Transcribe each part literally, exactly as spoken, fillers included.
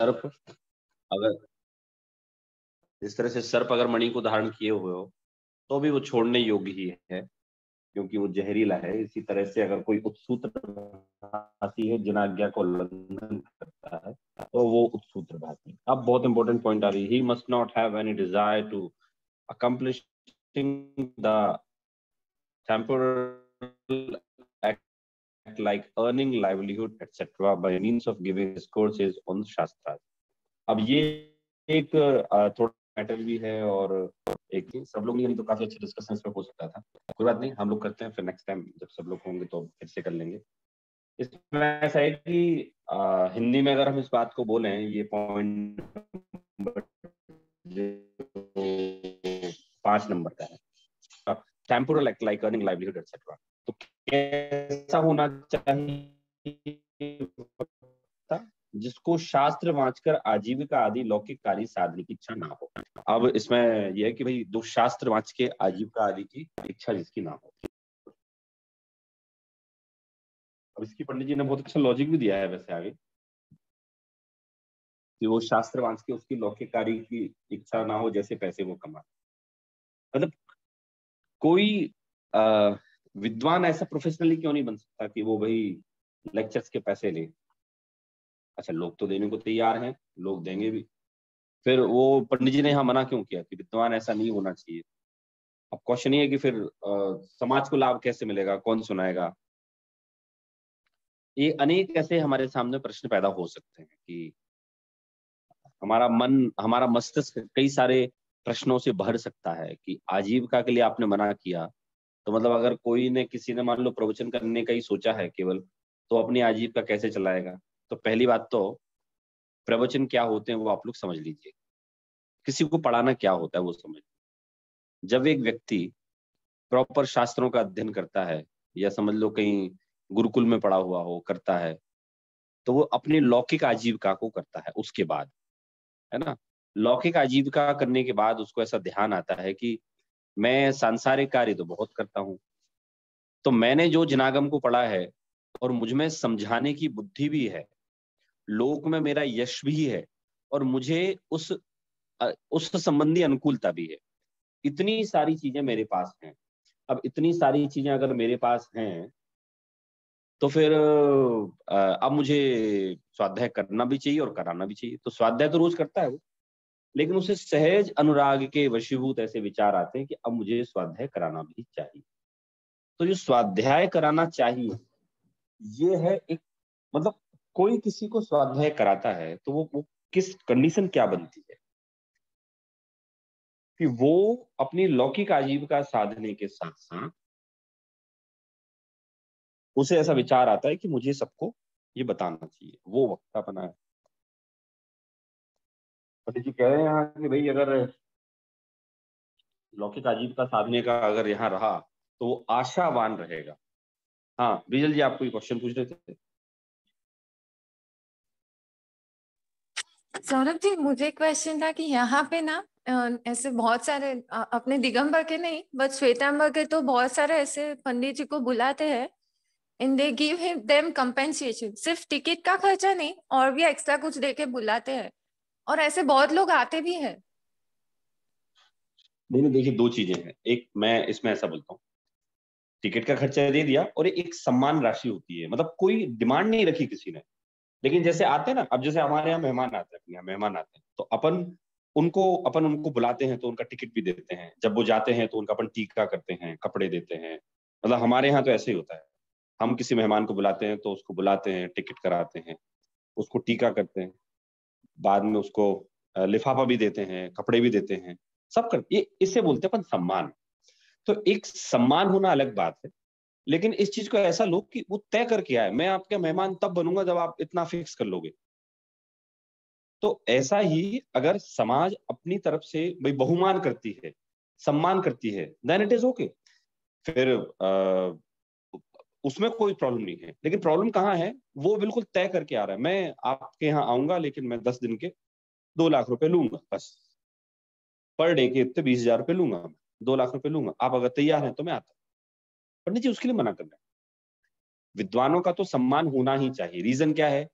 सर्प अगर इस तरह से सर्प अगर मणि को धारण किए हुए हो तो भी वो छोड़ने योग्य ही है, क्योंकि वो जहरीला है। इसी तरह से अगर कोई उत्सूत्रभाषी है, जिन आज्ञा को उल्लंघन करता है, तो वो उत्सूत्रभाषी। अब बहुत इंपॉर्टेंट पॉइंट आ रही है, he must not have any desire to accomplishing the temporal act like earning livelihood et cetera by means of giving discourses on shastras। अब ये एक थोड़ा मैटर भी है और एक सब लोग नहीं तो काफी अच्छे डिस्कशन इसमें हो सकता था। कोई बात नहीं, हम लोग करते हैं, फिर नेक्स्ट टाइम जब सब लोग होंगे तो फिर से कर लेंगे। इसमें ऐसा है कि आ, हिंदी में अगर हम इस बात को बोलें, ये पॉइंट पांच नंबर का है, temporal act like earning livelihood etcetera. तो कैसा होना चाहिए? जिसको शास्त्र वांचकर आजीविका आदि लौकिक कार्य साधने की इच्छा ना हो। अब इसमें यह है कि भाई जो शास्त्र वांच के आजीविका आदि की इच्छा जिसकी ना हो। अब इसकी पंडित जी ने बहुत अच्छा लॉजिक भी दिया है वैसे आगे, कि वो शास्त्र वांच के उसकी लौकिक कार्य की इच्छा ना हो, जैसे पैसे वो कमा। मतलब कोई आ, विद्वान ऐसा प्रोफेशनली क्यों नहीं बन सकता कि वो भाई लेक्चर्स के पैसे ले? अच्छा, लोग तो देने को तैयार हैं, लोग देंगे भी। फिर वो पंडित जी ने यहाँ मना क्यों किया कि विद्वान ऐसा नहीं होना चाहिए? अब क्वेश्चन ये है कि फिर आ, समाज को लाभ कैसे मिलेगा, कौन सुनाएगा? ये अनेक ऐसे हमारे सामने प्रश्न पैदा हो सकते हैं कि हमारा मन, हमारा मस्तिष्क कई सारे प्रश्नों से भर सकता है कि आजीविका के लिए आपने मना किया, तो मतलब अगर कोई ने किसी ने मान लो प्रवचन करने का ही सोचा है केवल, तो अपनी आजीविका कैसे चलाएगा? तो पहली बात तो प्रवचन क्या होते हैं वो आप लोग समझ लीजिए, किसी को पढ़ाना क्या होता है वो समझ। जब एक व्यक्ति प्रॉपर शास्त्रों का अध्ययन करता है, या समझ लो कहीं गुरुकुल में पढ़ा हुआ हो, करता है, तो वो अपनी लौकिक आजीविका को करता है। उसके बाद, है ना, लौकिक आजीविका करने के बाद उसको ऐसा ध्यान आता है कि मैं सांसारिक कार्य तो बहुत करता हूँ, तो मैंने जो जनागम को पढ़ा है और मुझ में समझाने की बुद्धि भी है, लोक में मेरा यश भी है, और मुझे उस उस संबंधी अनुकूलता भी है, इतनी सारी चीजें मेरे पास हैं। अब इतनी सारी चीजें अगर मेरे पास हैं तो फिर अब मुझे स्वाध्याय करना भी चाहिए और कराना भी चाहिए। तो स्वाध्याय तो रोज करता है वो, लेकिन उसे सहज अनुराग के वशीभूत ऐसे विचार आते हैं कि अब मुझे स्वाध्याय कराना भी चाहिए। तो जो स्वाध्याय कराना चाहिए, ये है एक, मतलब कोई किसी को स्वाध्याय कराता है तो वो, वो किस कंडीशन क्या बनती है कि वो अपनी लौकिक आजीविका साधने के साथ साथ उसे ऐसा विचार आता है कि मुझे सबको ये बताना चाहिए, वो वक्ता बना है। पंडित जी कह रहे हैं यहाँ कि भाई अगर लौकिक आजीविका साधने का अगर यहाँ रहा तो वो आशावान रहेगा। हाँ बिजल जी, आप कोई क्वेश्चन पूछ रहे थे? सौरभ जी, मुझे क्वेश्चन था कि यहाँ पे ना ऐसे बहुत सारे अपने दिगंबर के नहीं बट श्वेतांबर के तो बहुत सारे ऐसे पंडित जी को बुलाते हैं, and they give him them compensation. सिर्फ टिकट का खर्चा नहीं, और भी एक्स्ट्रा कुछ देके बुलाते हैं, और ऐसे बहुत लोग आते भी हैं। नहीं नहीं, देखिए दो चीजें हैं। एक मैं इसमें ऐसा बोलता हूँ, टिकट का खर्चा दे दिया और एक सम्मान राशि होती है, मतलब कोई डिमांड नहीं रखी किसी ने। लेकिन जैसे आते हैं ना, अब जैसे हमारे यहाँ मेहमान आते हैं, अपने यहाँ मेहमान आते हैं, तो अपन उनको अपन उनको बुलाते हैं तो उनका टिकट भी देते हैं। जब वो जाते हैं तो उनका अपन टीका करते हैं, कपड़े देते हैं। मतलब हमारे यहाँ तो ऐसे ही होता है, हम किसी मेहमान को बुलाते हैं तो उसको बुलाते हैं, टिकट कराते हैं, उसको टीका करते हैं, बाद में उसको लिफाफा भी देते हैं, कपड़े भी देते हैं, सब कर, ये इसे बोलते हैं अपन सम्मान। तो एक सम्मान होना अलग बात है, लेकिन इस चीज को ऐसा लो कि वो तय करके आए, मैं आपका मेहमान तब बनूंगा जब आप इतना फिक्स कर लोगे। तो ऐसा ही अगर समाज अपनी तरफ से भाई बहुमान करती है, सम्मान करती है, देन इट इज ओके। फिर आ, उसमें कोई प्रॉब्लम नहीं है। लेकिन प्रॉब्लम कहाँ है, वो बिल्कुल तय करके आ रहा है, मैं आपके यहाँ आऊंगा लेकिन मैं दस दिन के दो लाख रुपए लूंगा, बस पर डे के इतने बीस हजार रुपए लूंगा, मैं दो लाख रुपए लूंगा, आप अगर तैयार हैं तो मैं आता हूँ। पंडित जी उसके लिए मना कर रहे हैं। विद्वानों का तो सम्मान होना ही चाहिए। रीजन क्या है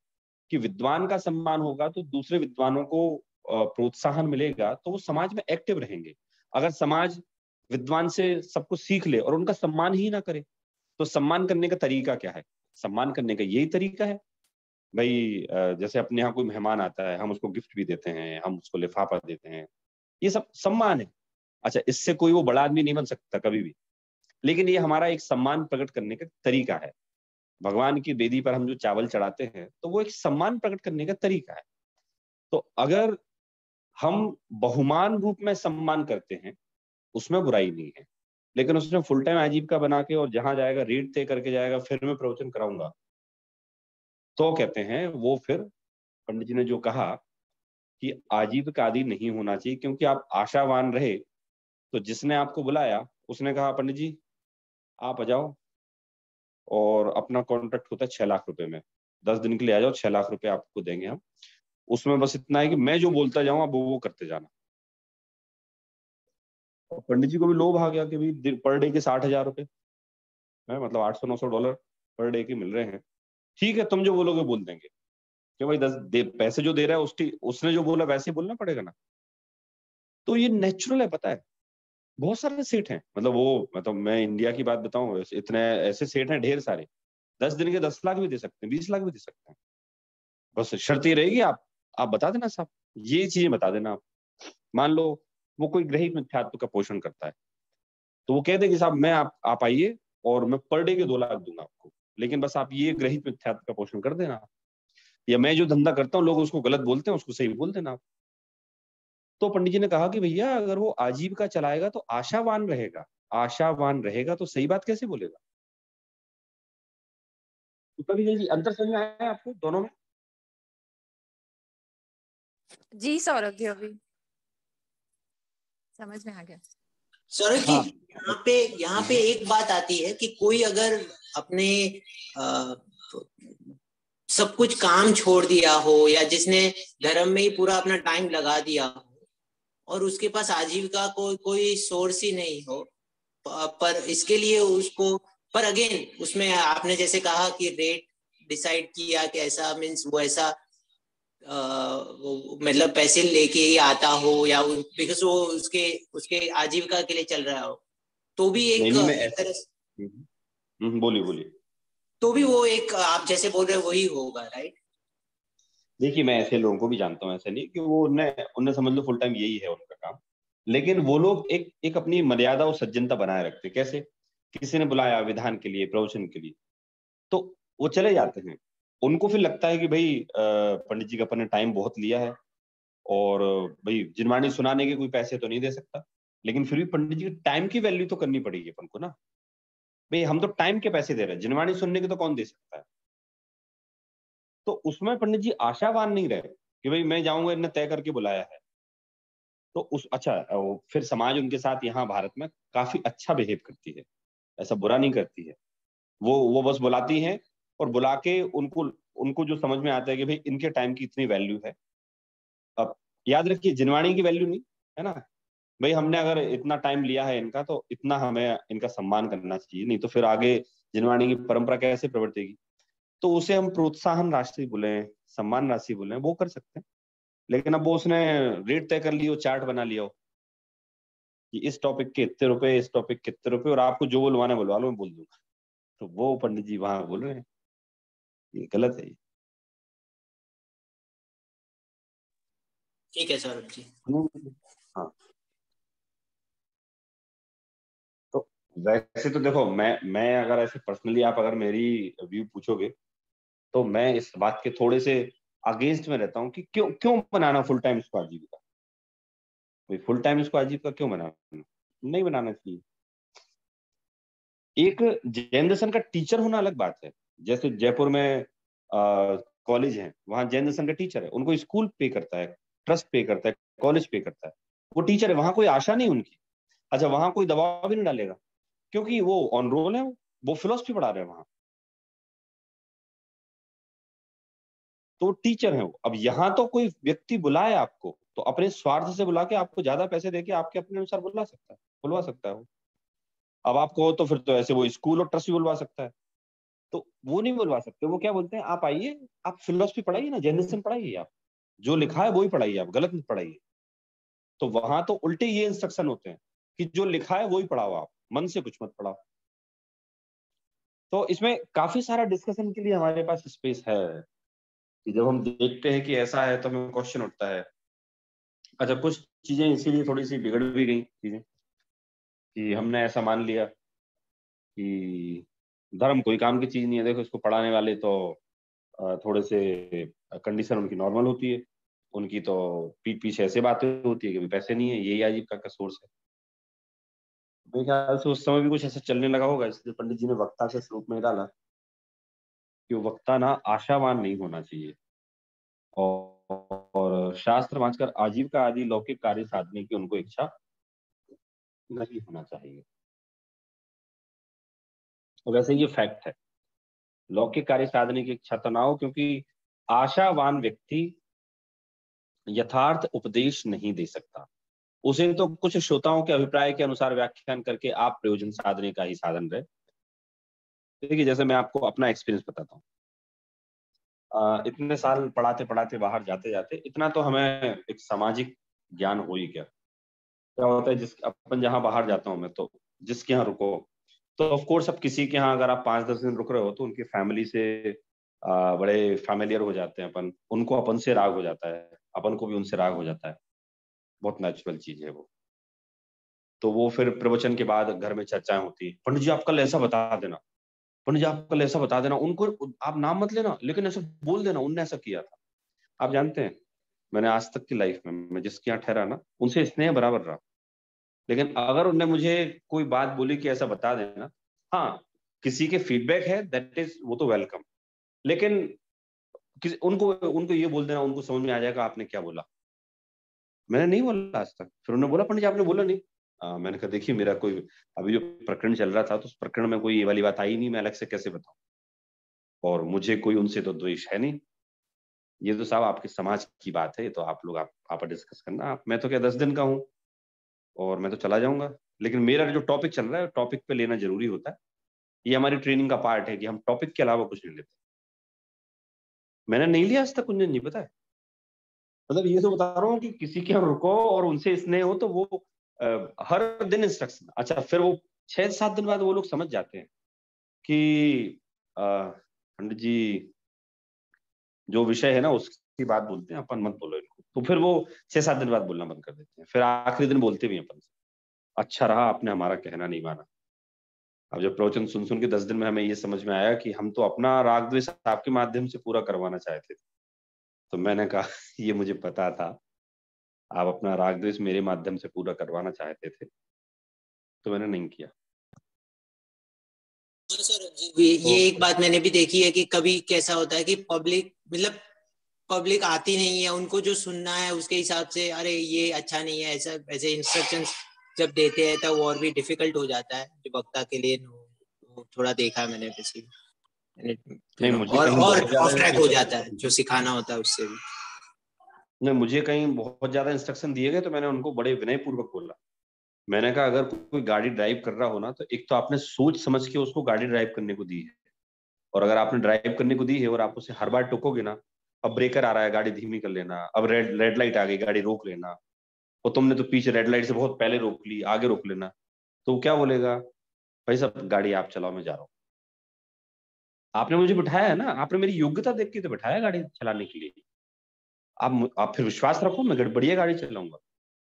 कि विद्वान का सम्मान होगा तो दूसरे विद्वानों को प्रोत्साहन मिलेगा, तो वो समाज में एक्टिव रहेंगे। अगर समाज विद्वान से सब कुछ सीख ले और उनका सम्मान ही ना करे, तो सम्मान करने का तरीका क्या है? सम्मान करने का यही तरीका है भाई, जैसे अपने यहाँ कोई मेहमान आता है, हम उसको गिफ्ट भी देते हैं, हम उसको लिफाफा देते हैं, ये सब सम्मान है। अच्छा, इससे कोई वो बड़ा आदमी नहीं बन सकता कभी भी, लेकिन ये हमारा एक सम्मान प्रकट करने का तरीका है। भगवान की वेदी पर हम जो चावल चढ़ाते हैं, तो वो एक सम्मान प्रकट करने का तरीका है। तो अगर हम बहुमान रूप में सम्मान करते हैं, उसमें बुराई नहीं है, लेकिन उसने फुल टाइम आजीविका बना के और जहां जाएगा रेट तय करके जाएगा, फिर मैं प्रवचन कराऊंगा, तो कहते हैं वो फिर पंडित जी ने जो कहा कि आजीविका आदि नहीं होना चाहिए, क्योंकि आप आशावान रहे तो जिसने आपको बुलाया उसने कहा पंडित जी आप आ जाओ, और अपना कॉन्ट्रैक्ट होता है छह लाख रुपए में, दस दिन के लिए आ जाओ, छह लाख रुपए आपको देंगे हम, उसमें बस इतना है कि मैं जो बोलता जाऊँ आप वो वो करते जाना। और पंडित जी को भी लोभ आ गया कि भाई पर डे के साठ हजार रुपए है, मतलब आठ सौ नौ सौ डॉलर पर डे के मिल रहे हैं, ठीक है तुम जो बोलोगे बोल देंगे, कि भाई दस दे, पैसे जो दे रहा है उसकी, उसने जो बोला वैसे ही बोलना पड़ेगा ना। तो ये नेचुरल है, पता है बहुत सारे सेठ हैं, मतलब वो, मतलब मैं इंडिया की बात बताऊं, इतने ऐसे सेठ हैं ढेर सारे, दस दिन के दस लाख भी दे सकते हैं, बीस लाख भी दे सकते हैं, बस शर्त ये रहेगी आप आप बता देना साहब, ये चीजें बता देना आप। मान लो वो कोई ग्रहित मिथ्यात्व का पोषण करता है, तो वो कहते कि साहब मैं आप आप आइए और मैं पर डे के दो लाख दूंगा आपको, लेकिन बस आप ये ग्रहित मिथ्यात्व का पोषण कर देना, या मैं जो धंधा करता हूँ लोग उसको गलत बोलते हैं उसको सही बोल देना आप। तो पंडित जी ने कहा कि भैया अगर वो आजीविका चलाएगा तो आशावान रहेगा, आशावान रहेगा तो सही बात कैसे बोलेगा? तो कभी ये अंतर समझ में आया है आपको दोनों में? जी सौरभ जी, अभी समझ में आ गया। सौरभ जी, हाँ। यहाँ पे यहाँ पे एक बात आती है कि कोई अगर अपने आ, सब कुछ काम छोड़ दिया हो, या जिसने धर्म में ही पूरा अपना टाइम लगा दिया हो और उसके पास आजीविका को कोई सोर्स ही नहीं हो, पर इसके लिए उसको, पर अगेन उसमें आपने जैसे कहा कि रेट डिसाइड किया कि ऐसा मीन्स वो ऐसा मतलब पैसे लेके ही आता हो, या बिकॉज वो उसके उसके आजीविका के लिए चल रहा हो, तो भी एक, नहीं, नहीं, मैं एक ऐसे तरह, बोलिए बोलिए। तो भी वो एक आप जैसे बोल रहे हो वही होगा, राइट? देखिए मैं ऐसे लोगों को भी जानता हूँ, ऐसा नहीं कि वो उन्हें उन्हें समझ लो फुल टाइम यही है उनका काम, लेकिन वो लोग एक एक अपनी मर्यादा और सज्जनता बनाए रखते हैं। कैसे? किसी ने बुलाया विधान के लिए, प्रवचन के लिए, तो वो चले जाते हैं। उनको फिर लगता है कि भाई पंडित जी का अपन ने टाइम बहुत लिया है, और भाई जिनवाणी सुनाने के कोई पैसे तो नहीं दे सकता, लेकिन फिर भी पंडित जी के टाइम की वैल्यू तो करनी पड़ेगी अपन को ना। भाई हम तो टाइम के पैसे दे रहे हैं, जिनवाणी सुनने के तो कौन दे सकता है? तो उसमें पंडित जी आशावान नहीं रहे कि भाई मैं जाऊंगा, इन्हें तय करके बुलाया है तो उस, अच्छा वो फिर समाज उनके साथ यहाँ भारत में काफी अच्छा बिहेव करती है, ऐसा बुरा नहीं करती है। वो वो बस बुलाती हैं, और बुला के उनको उनको जो समझ में आता है कि भाई इनके टाइम की इतनी वैल्यू है। अब याद रखिए जिनवाणी की वैल्यू नहीं है ना, भाई हमने अगर इतना टाइम लिया है इनका तो इतना हमें इनका सम्मान करना चाहिए, नहीं तो फिर आगे जिनवाणी की परंपरा कैसे प्रवर्तेगी? तो उसे हम प्रोत्साहन राशि बोले, सम्मान राशि बोले, वो कर सकते हैं। लेकिन अब वो उसने रेट तय कर लिया, चार्ट बना लिया हो कि इस टॉपिक के इतने रुपए, इस टॉपिक के इतने रुपए, और आपको जो बुलवाना है बुलवा लो, मैं बोल दूंगा, तो वो पंडित जी वहां बोल रहे हैं, ये गलत है। ठीक है सौरभ जी। हाँ, तो वैसे तो देखो, मैं मैं अगर ऐसे पर्सनली आप अगर मेरी व्यू पूछोगे, तो मैं इस बात के थोड़े से अगेंस्ट में रहता हूँ कि क्यों क्यों बनाना फुल टाइम इसको आजीविका, फुल टाइम इसको आजीविका क्यों बनाना? नहीं बनाना चाहिए। एक जैन दर्शन का टीचर होना अलग बात है, जैसे जयपुर में कॉलेज है, वहां जैन दर्शन का टीचर है, उनको स्कूल पे करता है, ट्रस्ट पे करता है, कॉलेज पे करता है, वो टीचर है, वहां कोई आशा नहीं उनकी। अच्छा, वहां कोई दबाव भी नहीं डालेगा, क्योंकि वो ऑन रोल है, वो फिलोसफी पढ़ा रहे हैं वहां, तो टीचर है वो। अब यहाँ तो कोई व्यक्ति बुलाए आपको, तो अपने स्वार्थ से बुला के आपको ज्यादा पैसे देके आपके अपने अनुसार बुला सकता है, बुलवा सकता है वो। अब आपको हो तो फिर तो ऐसे वो स्कूल और ट्रस्ट भी बुलवा सकता है, तो वो नहीं बुलवा सकते। वो क्या बोलते हैं, आप आइए, आप फिलोसफी पढ़ाइए ना, जर्नलिज्म पढ़ाइए, आप जो लिखा है वो ही पढ़ाइए, आप गलत मत पढ़ाइए। तो वहां तो उल्टे ये इंस्ट्रक्शन होते हैं कि जो लिखा है वो ही पढ़ाओ, आप मन से कुछ मत पढ़ाओ। तो इसमें काफी सारा डिस्कशन के लिए हमारे पास स्पेस है कि जब हम देखते हैं कि ऐसा है तो हमें क्वेश्चन उठता है। अच्छा, कुछ चीजें इसीलिए थोड़ी सी बिगड़ भी गई चीजें कि हमने ऐसा मान लिया कि धर्म कोई काम की चीज नहीं है। देखो, इसको पढ़ाने वाले तो अ, थोड़े से कंडीशन उनकी नॉर्मल होती है, उनकी तो पीठ पीछे ऐसे बातें होती है कि पैसे नहीं है, यही आजीविका का सोर्स है। मेरे ख्याल से उस समय भी कुछ ऐसा चलने लगा होगा, इसलिए पंडित जी ने वक्ता के स्वरूप में डाला कि वक्ता ना आशावान नहीं होना चाहिए, और, और शास्त्र वांचकर आजीविका आदि लौकिक कार्य साधने की उनको इच्छा नहीं होना चाहिए। और वैसे ये फैक्ट है, लौकिक कार्य साधने की इच्छा तो ना हो, क्योंकि आशावान व्यक्ति यथार्थ उपदेश नहीं दे सकता। उसे तो कुछ श्रोताओं के अभिप्राय के अनुसार व्याख्यान करके आप प्रयोजन साधने का ही साधन रहे। देखिए, जैसे मैं आपको अपना एक्सपीरियंस बताता हूँ। अ, इतने साल पढ़ाते पढ़ाते बाहर जाते जाते इतना तो हमें एक सामाजिक ज्ञान हो ही गया। क्या होता है, जिस अपन जहाँ बाहर जाता हूँ मैं, तो जिसके यहाँ रुको तो ऑफ कोर्स अब किसी के यहाँ अगर आप पाँच दस दिन रुक रहे हो तो उनकी फैमिली से आ, बड़े फैमिलियर हो जाते हैं अपन, उनको अपन से राग हो जाता है, अपन को भी उनसे राग हो जाता है। बहुत नेचुरल चीज है वो। तो वो फिर प्रवचन के बाद घर में चर्चाएं होती, पंडित जी आप कल ऐसा बता देना, पंडित जी आप कल ऐसा बता देना, उनको आप नाम मत लेना लेकिन ऐसा बोल देना उनने ऐसा किया था। आप जानते हैं, मैंने आज तक की लाइफ में मैं जिसके यहाँ ठहरा ना, उनसे स्नेह बराबर रहा। लेकिन अगर उनने मुझे कोई बात बोली कि ऐसा बता देना, हाँ किसी के फीडबैक है, दैट इज, वो तो वेलकम। लेकिन किसी उनको उनको ये बोल देना, उनको समझ में आ जाएगा आपने क्या बोला। मैंने नहीं बोला आज तक। फिर उन्होंने बोला पंडित जी आपने बोला नहीं। आ, मैंने कहा देखिए, मेरा कोई अभी जो प्रकरण चल रहा था तो उस प्रकरण में कोई ये वाली बात आई नहीं, मैं अलग से कैसे बताऊं। और मुझे कोई उनसे तो द्वेष है नहीं, ये तो साहब आपके समाज की बात है, ये तो आप लोग आप आप डिस्कस करना। आप, मैं तो क्या दस दिन का हूँ और मैं तो चला जाऊंगा। लेकिन मेरा जो टॉपिक चल रहा है टॉपिक पे लेना जरूरी होता है। ये हमारी ट्रेनिंग का पार्ट है कि हम टॉपिक के अलावा कुछ नहीं लेते। मैंने नहीं लिया आज तक कुंजन जी, पता है। मतलब ये तो बता रहा हूँ कि किसी के यहाँ रुको और उनसे स्नेह हो तो वो आ, हर दिन इंस्ट्रक्शन। अच्छा, फिर वो छह सात दिन बाद वो लोग समझ जाते हैं कि पंडित जी जो विषय है ना उसकी बात बोलते हैं, अपन मत बोलो इनको। तो फिर वो छह सात दिन बाद बोलना बंद कर देते हैं, फिर आखिरी दिन बोलते भी हैं अपन से, अच्छा रहा आपने हमारा कहना नहीं माना। अब जब प्रवचन सुन सुन के दस दिन में हमें ये समझ में आया कि हम तो अपना राग द्वेष आपके माध्यम से पूरा करवाना चाहते थे। तो मैंने कहा ये मुझे पता था, आप अपना राग द्वेष मेरे माध्यम से पूरा करवाना चाहते थे, तो मैंने नहीं किया। सर ये एक बात मैंने भी देखी है कि कभी कैसा होता है कि पब्लिक मतलब पब्लिक आती नहीं है, उनको जो सुनना है उसके हिसाब से अरे ये अच्छा नहीं है, ऐसा ऐसे इंस्ट्रक्शंस जब देते हैं तब और भी डिफिकल्ट हो जाता है जो वक्ता के लिए। तो थोड़ा देखा है मैंने वैसे, नहीं, मुझे और कहीं और बहुत ज्यादा ऑफ ट्रैक हो जाता है जो सिखाना होता है उससे भी। नहीं, मुझे कहीं बहुत ज्यादा इंस्ट्रक्शन दिए गए तो मैंने उनको बड़े विनय पूर्वक बोला। मैंने कहा अगर कोई गाड़ी ड्राइव कर रहा हो ना, तो एक तो आपने सोच समझ के उसको गाड़ी ड्राइव करने को दी है, और अगर आपने ड्राइव करने को दी है और आप उसे हर बार टोकोगे ना, अब ब्रेकर आ रहा है गाड़ी धीमी कर लेना, अब रेड रेड लाइट आ गई गाड़ी रोक लेना, और तुमने तो पीछे रेड लाइट से बहुत पहले रोक ली, आगे रोक लेना, तो वो क्या बोलेगा, भाई साहब गाड़ी आप चलाओ मैं जा रहा हूँ। आपने मुझे बिठाया है ना, आपने मेरी योग्यता देख के तो बिठाया गाड़ी चलाने के लिए। आप आप फिर विश्वास रखो, मैं बढ़िया गाड़ी चलाऊंगा।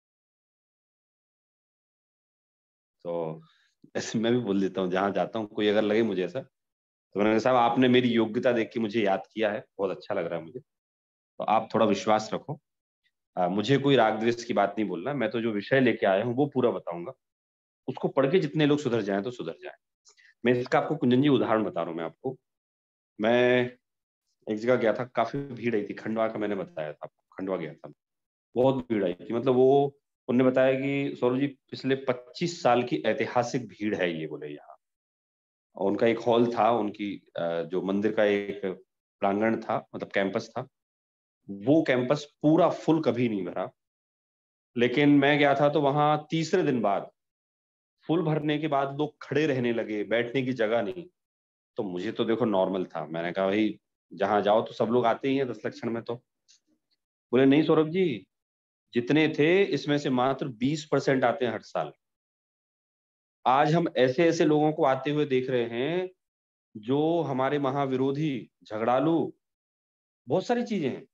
तो ऐसे मैं भी बोल देता हूँ जहां जाता हूँ, कोई अगर लगे मुझे ऐसा, तो मैंने कहा साहब आपने मेरी योग्यता देख के मुझे याद किया है, बहुत अच्छा लग रहा है मुझे, तो आप थोड़ा विश्वास रखो। आ, मुझे कोई राग द्वेष की बात नहीं बोलना, मैं तो जो विषय लेके आया हूँ वो पूरा बताऊंगा, उसको पढ़ के जितने लोग सुधर जाएं तो सुधर जाएं। मैं इसका आपको कुंजन जी उदाहरण बता रहा हूँ मैं आपको। मैं एक जगह गया था, काफी भीड़ आई थी, खंडवा का मैंने बताया था आपको, खंडवा गया था, बहुत भीड़ आई थी। मतलब वो उन्होंने बताया कि सौरभ जी पिछले पच्चीस साल की ऐतिहासिक भीड़ है ये, बोले यहाँ। और उनका एक हॉल था, उनकी जो मंदिर का एक प्रांगण था, मतलब कैंपस था, वो कैंपस पूरा फुल कभी नहीं भरा। लेकिन मैं गया था तो वहां तीसरे दिन बाद फुल भरने के बाद लोग खड़े रहने लगे, बैठने की जगह नहीं। तो मुझे तो देखो नॉर्मल था। मैंने कहा भाई जहां जाओ तो सब लोग आते ही हैं दस लक्षण में। तो बोले नहीं सौरभ जी, जितने थे इसमें से मात्र बीस परसेंट आते हैं हर साल। आज हम ऐसे ऐसे लोगों को आते हुए देख रहे हैं जो हमारे महाविरोधी, झगड़ालू, बहुत सारी चीजें हैं,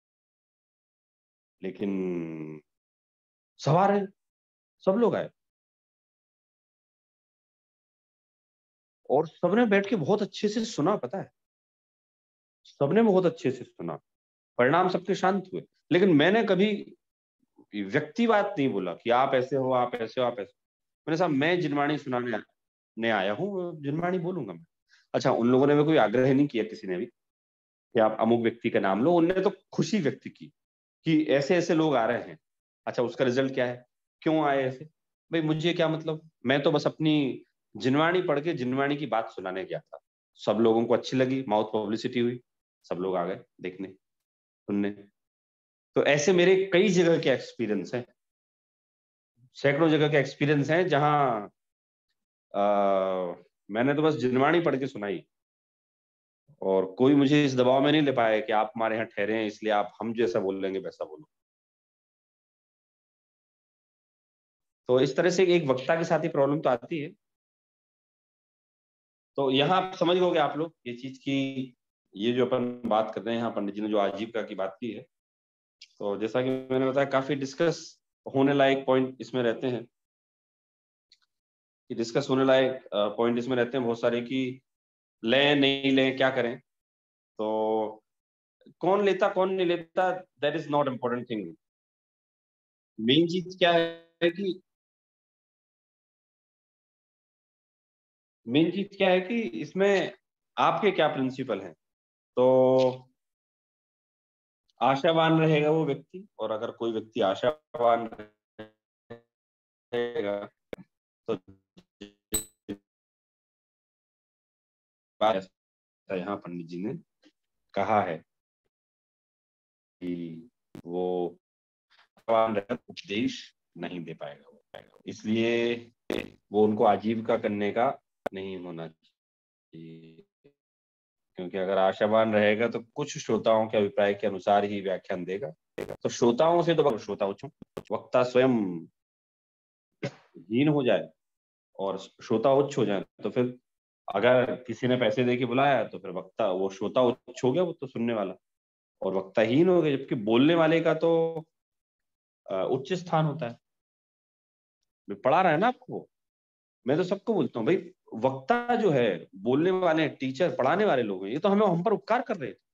लेकिन सवार है, सब लोग आए और सबने बैठ के बहुत अच्छे से सुना। पता है, सबने बहुत अच्छे से सुना, परिणाम सबके शांत हुए। लेकिन मैंने कभी व्यक्तिवाद नहीं बोला कि आप ऐसे हो, आप ऐसे हो, आप ऐसे। मैंने साहब मैं जिनवाणी सुनाने ने आया हूँ, जिनवाणी बोलूंगा मैं। अच्छा, उन लोगों ने भी कोई आग्रह नहीं किया किसी ने भी कि आप अमुक व्यक्ति का नाम लो। उनने तो खुशी व्यक्त की कि ऐसे ऐसे लोग आ रहे हैं। अच्छा, उसका रिजल्ट क्या है, क्यों आए ऐसे? भाई मुझे क्या मतलब, मैं तो बस अपनी जिनवाणी पढ़ के जिनवाणी की बात सुनाने गया था। सब लोगों को अच्छी लगी, माउथ पब्लिसिटी हुई, सब लोग आ गए देखने सुनने। तो ऐसे मेरे कई जगह के एक्सपीरियंस हैं, सैकड़ों जगह के एक्सपीरियंस हैं जहां आ, मैंने तो बस जिनवाणी पढ़ के सुनाई और कोई मुझे इस दबाव में नहीं ले पाया कि आप हमारे यहाँ ठहरे हैं इसलिए आप हम जैसा बोल लेंगे वैसा बोलो। तो इस तरह से एक वक्ता के साथ ही प्रॉब्लम तो आती है। तो यहाँ आप समझ गए आप लोग ये चीज की, ये जो अपन बात कर रहे हैं यहाँ पंडित जी ने जो आजीविका की बात की है, तो जैसा कि मैंने बताया काफी डिस्कस होने लायक पॉइंट इसमें रहते हैं कि डिस्कस होने लायक पॉइंट इसमें रहते हैं बहुत सारे कि लें नहीं लें, क्या करें। तो कौन लेता कौन नहीं लेता, that is not important thing. Main चीज क्या है कि मेन चीज क्या है कि इसमें आपके क्या प्रिंसिपल हैं। तो आशावान रहेगा वो व्यक्ति, और अगर कोई व्यक्ति आशावान रहेगा तो यहाँ पंडित जी ने कहा है कि वो आशावान रहेगा उपदेश नहीं दे पाएगा वो पाएगा। इसलिए वो उनको आजीविका करने का नहीं होना चाहिए, क्योंकि अगर आशावान रहेगा तो कुछ श्रोताओं के अभिप्राय के अनुसार ही व्याख्यान देगा। तो श्रोताओं से तो श्रोता उच्च, वक्ता स्वयं हीन हो जाए और श्रोता उच्च हो जाए, तो फिर अगर किसी ने पैसे दे के बुलाया तो फिर वक्ता, वो श्रोता उच्च हो गया, वो तो सुनने वाला, और वक्ता हीन हो गया। जबकि बोलने वाले का तो उच्च स्थान होता है। पढ़ा रहा है ना आपको, मैं तो सबको बोलता हूँ भाई, वक्ता जो है, बोलने वाले टीचर, पढ़ाने वाले लोग हैं, ये तो हमें हम पर उपकार कर रहे थे।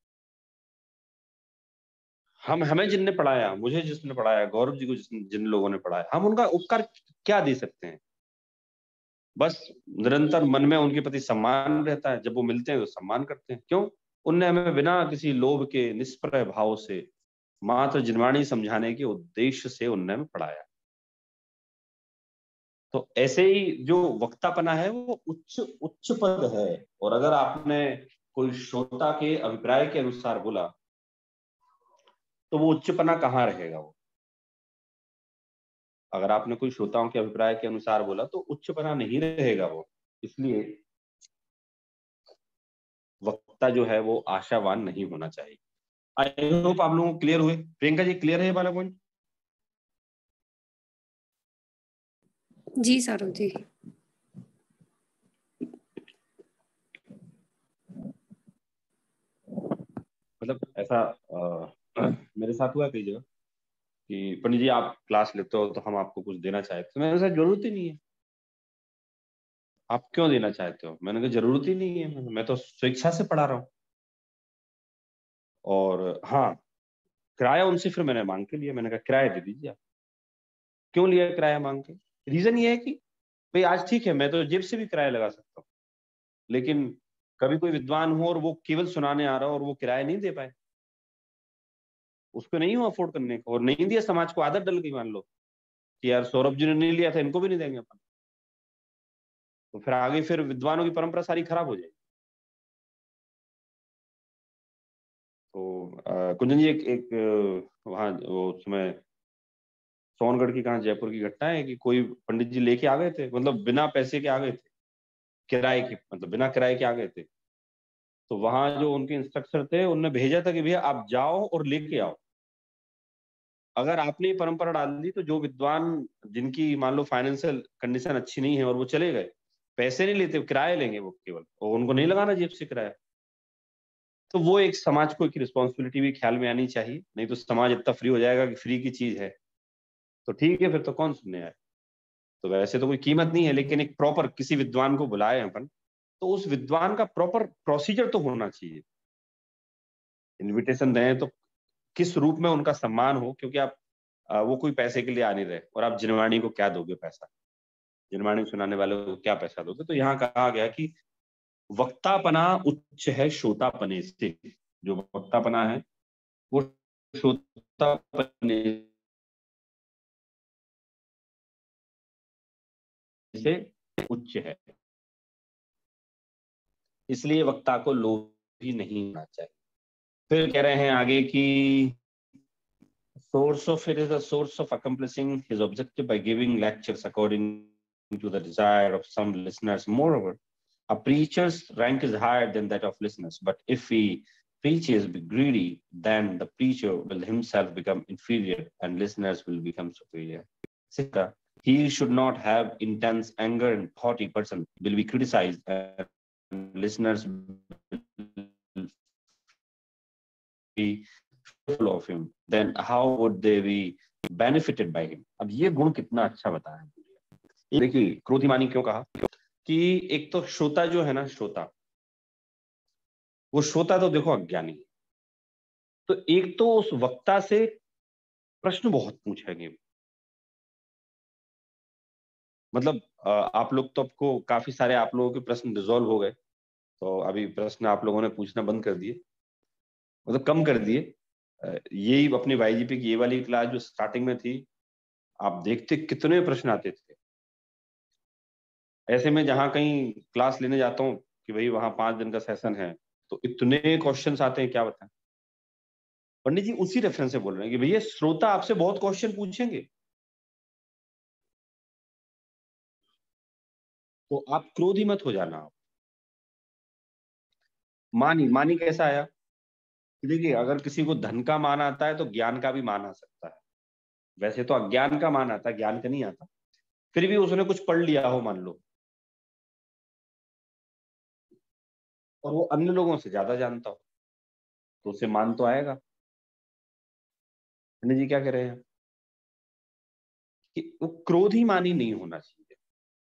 हम हमें जिनने पढ़ाया, मुझे जिसने पढ़ाया, गौरव जी को जिन जिन लोगों ने पढ़ाया, हम उनका उपकार क्या दे सकते हैं? बस निरंतर मन में उनके प्रति सम्मान रहता है, जब वो मिलते हैं तो सम्मान करते हैं। क्यों? उनने हमें बिना किसी लोभ के, निष्प्रय भाव से, मात्र जिनवाणी समझाने के उद्देश्य से उनने हमें पढ़ाया। तो ऐसे ही जो वक्तापना है वो उच्च उच्च पद है। और अगर आपने कोई श्रोता के अभिप्राय के अनुसार बोला तो वो उच्चपना कहाँ रहेगा? वो अगर आपने कोई श्रोताओं के अभिप्राय के अनुसार बोला तो उच्चपना नहीं रहेगा वो। इसलिए वक्ता जो है वो आशावान नहीं होना चाहिए। आई होप आप लोगों को क्लियर हुए। प्रियंका जी, क्लियर है ये वाला पॉइंट? जी सौरभ जी। मतलब ऐसा आ, मेरे साथ हुआ कई जगह कि पंडित जी आप क्लास लेते हो तो हम आपको कुछ देना चाहते, तो मैंने कहा जरूरत ही नहीं है। आप क्यों देना चाहते हो? मैंने कहा जरूरत ही नहीं है, मैं तो स्वेच्छा से पढ़ा रहा हूँ। और हाँ, किराया उनसे फिर मैंने मांग के लिया। मैंने कहा किराया दे दीजिए आप। क्यों लिया किराया मांग के? रीजन ये है कि भाई आज ठीक है, मैं तो जेब से भी किराया लगा सकता हूँ, लेकिन कभी कोई विद्वान हो और वो केवल सुनाने आ रहा हो और वो किराया नहीं दे पाए, उसको नहीं हो अफोर्ड करने को, और नहीं दिया, समाज को आदत डल गई मान लो कि यार सौरभ जी ने नहीं लिया था, इनको भी नहीं देंगे अपन, तो फिर आगे फिर विद्वानों की परंपरा सारी खराब हो जाएगी। तो कुंजन जी, एक एक वहां वो उसमें सोनगढ़ की, कहाँ, जयपुर की घटना है कि कोई पंडित जी लेके आ गए थे, मतलब बिना पैसे के आ गए थे, किराए के, मतलब बिना किराए के आ गए थे। तो वहां जो उनके इंस्ट्रक्टर थे उनने भेजा था कि भैया आप जाओ और लेके आओ। अगर आपने ये परंपरा डाल दी तो जो विद्वान जिनकी मान लो फाइनेंशियल कंडीशन अच्छी नहीं है और वो चले गए, पैसे नहीं लेते, किराए लेंगे वो केवल, और उनको नहीं लगाना जेब से किराया। तो वो एक समाज को एक रिस्पॉन्सिबिलिटी भी ख्याल में आनी चाहिए, नहीं तो समाज इतना फ्री हो जाएगा कि फ्री की चीज है तो ठीक है, फिर तो कौन सुनने आए। तो वैसे तो कोई कीमत नहीं है, लेकिन एक प्रॉपर किसी विद्वान को बुलाए अपन, तो उस विद्वान का प्रॉपर प्रोसीजर तो होना चाहिए। इनविटेशन दें तो किस रूप में उनका सम्मान हो, क्योंकि आप आ, वो कोई पैसे के लिए आ नहीं रहे, और आप जिनवाणी को क्या दोगे पैसा, जिनवाणी सुनाने वाले को क्या पैसा दोगे। तो यहाँ कहा गया कि वक्तापना उच्च है श्रोतापने से। जो वक्तापना है वो श्रोतापने से उच्च है, इसलिए वक्ता को लोभी नहीं होना चाहिए। फिर कह रहे हैं आगे कि source of it is a source of accomplishing his objective by giving lectures according to the desire of some listeners. Moreover, a preacher's rank is higher than that of listeners, but if he preaches greedy, then the preacher will himself become inferior and listeners will become superior. Sita, he should not have intense anger and haughty person will be criticized and listeners will be of him, then how would they be benefited by him? अब ये गुण कितना अच्छा बताया है। देखिए क्रोधिमानी क्यों कहा कि एक तो श्रोता जो है ना, श्रोता वो श्रोता तो देखो अज्ञानी है, तो एक तो उस वक्ता से प्रश्न बहुत पूछेंगे। मतलब आप लोग तो आपको काफी सारे आप लोगों के प्रश्न रिजॉल्व हो गए, तो अभी प्रश्न आप लोगों ने पूछना बंद कर दिए, मतलब कम कर दिए। यही अपनी वाईजीपी की ये वाली क्लास जो स्टार्टिंग में थी, आप देखते कितने प्रश्न आते थे। ऐसे में जहां कहीं क्लास लेने जाता हूँ कि भाई वहां पांच दिन का सेशन है, तो इतने क्वेश्चंस आते हैं क्या बताएं। पंडित जी उसी रेफरेंस से बोल रहे हैं कि भैया श्रोता आपसे बहुत क्वेश्चन पूछेंगे, तो आप क्रोधी मत हो जाना। आप मानी मानी कैसा आया, देखिए अगर किसी को धन का मान आता है तो ज्ञान का भी मान आ सकता है। वैसे तो अज्ञान का मान आता है, ज्ञान का नहीं आता। फिर भी उसने कुछ पढ़ लिया हो मान लो, और वो अन्य लोगों से ज्यादा जानता हो, तो उसे मान तो आएगा। पंडित जी क्या कह रहे हैं कि वो क्रोधी मानी नहीं होना चाहिए,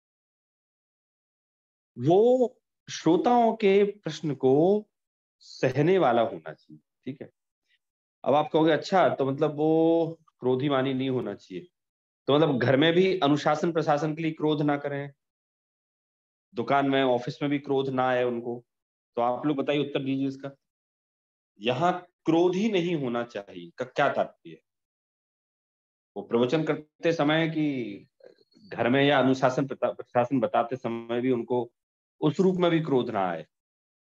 वो श्रोताओं के प्रश्न को सहने वाला होना चाहिए। ठीक है, अब आप कहोगे अच्छा तो मतलब वो क्रोधी मानी नहीं होना चाहिए, तो मतलब घर में भी अनुशासन प्रशासन के लिए क्रोध ना करें, दुकान में ऑफिस में भी क्रोध ना आए उनको। तो आप लोग बताइए उत्तर दीजिए इसका। यहाँ क्रोध ही नहीं होना चाहिए का क्या तात्पर्य है? वो प्रवचन करते समय कि घर में या अनुशासन प्रशासन बताते समय भी उनको उस रूप में भी क्रोध ना आए।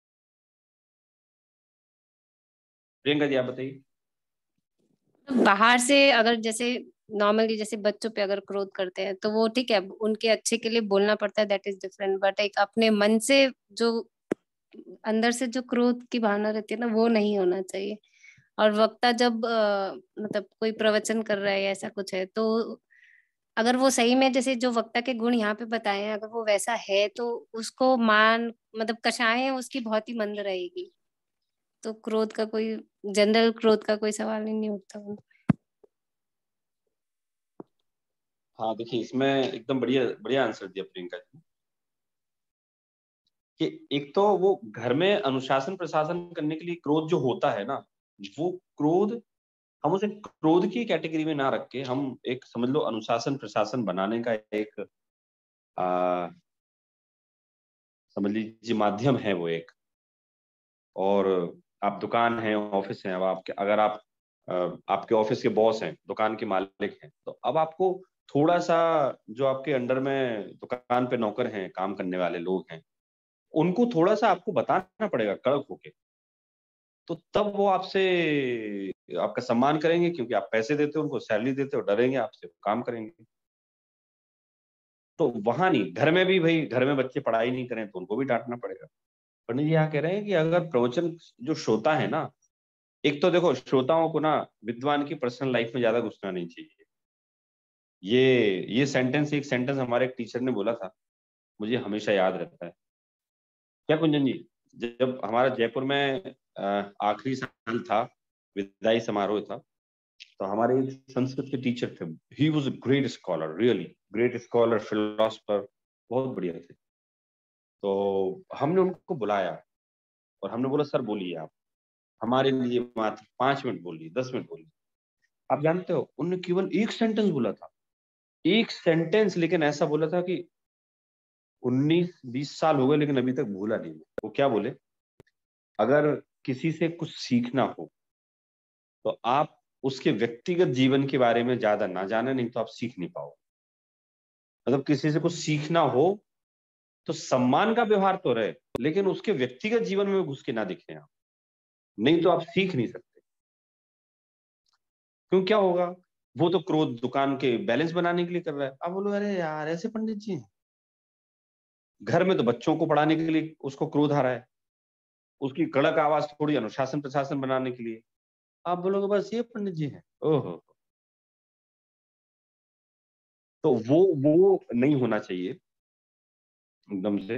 प्रियंका जी आप बताइए। बाहर से अगर जैसे नॉर्मली जैसे बच्चों पे अगर क्रोध करते हैं तो वो ठीक है, उनके अच्छे के लिए बोलना पड़ता है, दैट इज डिफरेंट। बट एक अपने मन से जो अंदर से जो क्रोध की भावना रहती है ना, वो नहीं होना चाहिए। और वक्ता जब अ, मतलब कोई प्रवचन कर रहा है या ऐसा कुछ है, तो अगर वो सही में जैसे जो वक्ता के गुण यहाँ पे बताए हैं, अगर वो वैसा है तो उसको मान मतलब कषायें उसकी बहुत ही मंद रहेगी। तो क्रोध का कोई जनरल क्रोध का कोई सवाल ही नहीं उठता। हाँ देखिए इसमें एकदम बढ़िया बढ़िया आंसर दिया प्रियंका जी, कि एक तो वो घर में अनुशासन प्रशासन करने के लिए क्रोध जो होता है ना, वो क्रोध हम उसे क्रोध की कैटेगरी में ना रख के हम एक समझ लो अनुशासन प्रशासन बनाने का एक आ, समझ लीजिए माध्यम है वो एक। और आप दुकान है ऑफिस है, अब आपके अगर आप आपके ऑफिस के बॉस हैं, दुकान के मालिक हैं, तो अब आपको थोड़ा सा जो आपके अंडर में दुकान पे नौकर हैं, काम करने वाले लोग हैं, उनको थोड़ा सा आपको बताना पड़ेगा कड़क होके, तो तब वो आपसे आपका सम्मान करेंगे, क्योंकि आप पैसे देते हो उनको, सैलरी देते हो, डरेंगे आपसे, काम करेंगे। तो वहां नहीं, घर में भी भाई घर में बच्चे पढ़ाई नहीं करें तो उनको भी डांटना पड़ेगा। पंडित जी यहाँ कह रहे हैं कि अगर प्रवचन जो श्रोता है ना, एक तो देखो श्रोताओं को ना विद्वान की पर्सनल लाइफ में ज्यादा घुसना नहीं चाहिए। ये ये सेंटेंस एक सेंटेंस हमारे एक टीचर ने बोला था, मुझे हमेशा याद रहता है। क्या कुंजन जी, जब हमारा जयपुर में आखिरी साल था, विदाई समारोह था, तो हमारे एक संस्कृत के टीचर थे। He was a great scholar, really great scholar, philosopher, बहुत बढ़िया थे। तो हमने उनको बुलाया और हमने बोला सर बोलिए आप हमारे लिए मात्र पांच मिनट बोलिए, दस मिनट बोलिए। आप जानते हो उन्होंने केवल एक सेंटेंस बोला था, एक सेंटेंस, लेकिन ऐसा बोला था कि उन्नीस बीस साल हो गए लेकिन अभी तक भूला नहीं। वो क्या बोले, अगर किसी से कुछ सीखना हो तो आप उसके व्यक्तिगत जीवन के बारे में ज्यादा ना जाने, नहीं तो आप सीख नहीं पाओ। मतलब किसी से कुछ सीखना हो तो सम्मान का व्यवहार तो रहे, लेकिन उसके व्यक्तिगत जीवन में घुस के ना दिखे आप, नहीं तो आप सीख नहीं सकते। क्यों, क्या होगा, वो तो क्रोध दुकान के बैलेंस बनाने के लिए कर रहा है। आप बोलो अरे यार ऐसे पंडित जी हैं, घर में तो बच्चों को पढ़ाने के लिए उसको क्रोध आ रहा है, उसकी कड़क आवाज थोड़ी अनुशासन प्रशासन बनाने के लिए। आप बोलोगे बस ये पंडित जी है, ओहो। तो वो वो नहीं होना चाहिए एकदम से।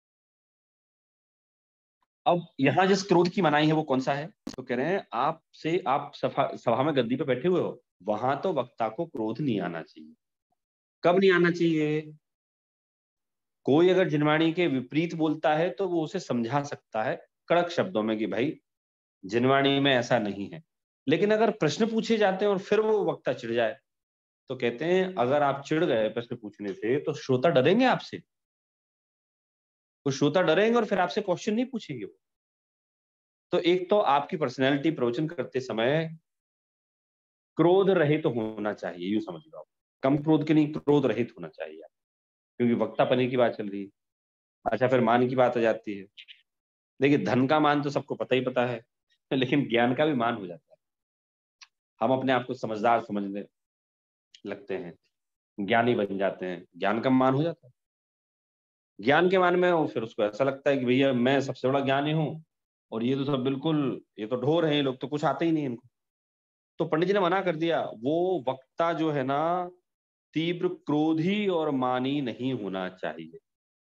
अब यहाँ जिस क्रोध की मनाही है वो कौन सा है, तो कह रहे हैं आपसे, आप सभा सभा में गद्दी पे बैठे हुए हो, वहां तो वक्ता को क्रोध नहीं आना चाहिए। कब नहीं आना चाहिए, कोई अगर जिनवाणी के विपरीत बोलता है तो वो उसे समझा सकता है कड़क शब्दों में कि भाई जिनवाणी में ऐसा नहीं है। लेकिन अगर प्रश्न पूछे जाते हैं और फिर वो वक्ता चिढ़ जाए, तो कहते हैं अगर आप चिढ़ गए प्रश्न पूछने से तो श्रोता डरेंगे आपसे, तो श्रोता डरेंगे और फिर आपसे क्वेश्चन नहीं पूछेंगे। तो एक तो आपकी पर्सनैलिटी प्रवचन करते समय क्रोध रहित तो होना चाहिए, यूं समझ लो आप, कम क्रोध के नहीं, क्रोध रहित होना चाहिए, क्योंकि वक्तापने की बात चल रही है। अच्छा, फिर मान की बात आ जाती है। देखिए धन का मान तो सबको पता ही पता है, लेकिन ज्ञान का भी मान हो जाता है। हम अपने आप को समझदार समझने लगते हैं, ज्ञानी बन जाते हैं, ज्ञान का मान हो जाता है। ज्ञान के मान में हो फिर उसको ऐसा लगता है कि भैया मैं सबसे बड़ा ज्ञानी हूँ और ये तो सब बिल्कुल, ये तो ढोर हैं, ये लोग तो कुछ आते ही नहीं इनको। तो पंडित जी ने मना कर दिया, वो वक्ता जो है ना तीव्र क्रोधी और मानी नहीं होना चाहिए।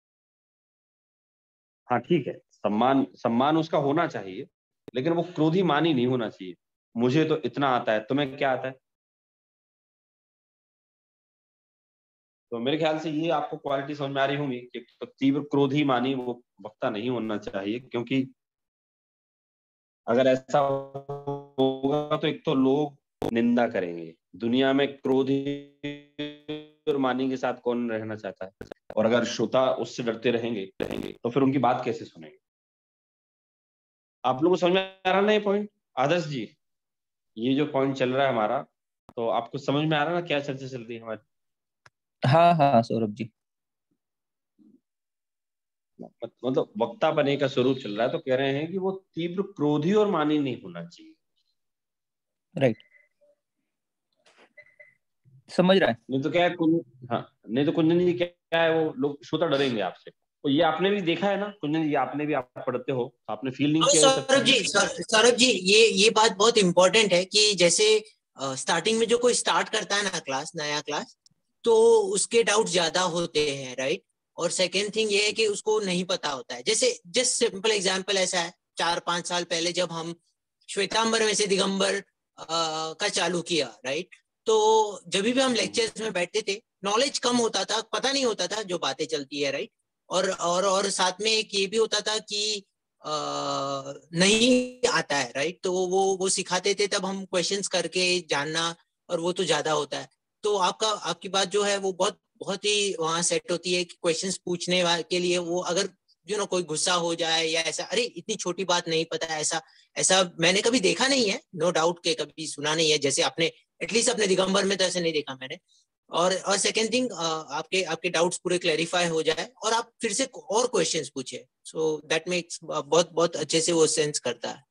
हाँ ठीक है, सम्मान सम्मान उसका होना चाहिए, लेकिन वो क्रोधी मानी नहीं होना चाहिए। मुझे तो इतना आता है, तुम्हें क्या आता है। तो मेरे ख्याल से ये आपको क्वालिटी समझ में आ रही होंगी कि तो तीव्र क्रोधी मानी वो वक्ता नहीं होना चाहिए, क्योंकि अगर ऐसा होगा तो एक तो लोग निंदा करेंगे। दुनिया में क्रोधी और मानी के साथ कौन रहना चाहता है, और अगर श्रोता उससे डरते रहेंगे रहेंगे तो फिर उनकी बात कैसे सुनेंगे। आप लोगों को समझ में आ रहा ना ये पॉइंट आदर्श जी, ये जो पॉइंट चल रहा है हमारा, तो आपको समझ में आ रहा है ना क्या चर्चा चल रही है हमारी। हाँ हाँ सौरभ जी, मतलब वक्ता बने का स्वरूप चल रहा है, तो कह रहे हैं कि वो तीव्र क्रोधी और मानी नहीं होना चाहिए। राइट, समझ रहा है। नहीं तो क्या है कुंज, हाँ नहीं तो कुंजन जी क्या है, वो लोग श्रोता डरेंगे आपसे। तो ये आपने भी देखा है ना कुंजन जी, आपने भी, आप पढ़ते हो, आपने फील नहीं किया सब सौरभ जी, सौरभ जी ये ये बात बहुत इंपॉर्टेंट है कि जैसे स्टार्टिंग में जो कोई स्टार्ट करता है ना क्लास, नया क्लास, तो उसके डाउट ज्यादा होते हैं, राइट। और सेकेंड थिंग ये है कि उसको नहीं पता होता है। जैसे जस्ट सिंपल एग्जांपल ऐसा है, चार पांच साल पहले जब हम श्वेतांबर में से दिगंबर का चालू किया, राइट, तो जब भी हम लेक्चर्स में बैठते थे नॉलेज कम होता था, पता नहीं होता था जो बातें चलती है, राइट। और और और साथ में एक ये भी होता था कि आ, नहीं आता है, राइट, तो वो वो सिखाते थे, तब हम क्वेश्चंस करके जानना, और वो तो ज्यादा होता है। तो आपका आपकी बात जो है वो बहुत बहुत ही वहां सेट होती है कि क्वेश्चंस पूछने के लिए, वो अगर यू नो कोई गुस्सा हो जाए या ऐसा, अरे इतनी छोटी बात नहीं पता, ऐसा ऐसा मैंने कभी देखा नहीं है, नो डाउट के कभी सुना नहीं है, जैसे आपने एटलीस्ट अपने दिगंबर में तो ऐसे नहीं देखा मैंने। और और सेकेंड थिंग, आपके आपके डाउट्स पूरे क्लैरिफाई हो जाए और आप फिर से और क्वेश्चंस पूछे, सो दैट मेक्स बहुत बहुत अच्छे से वो सेंस करता है।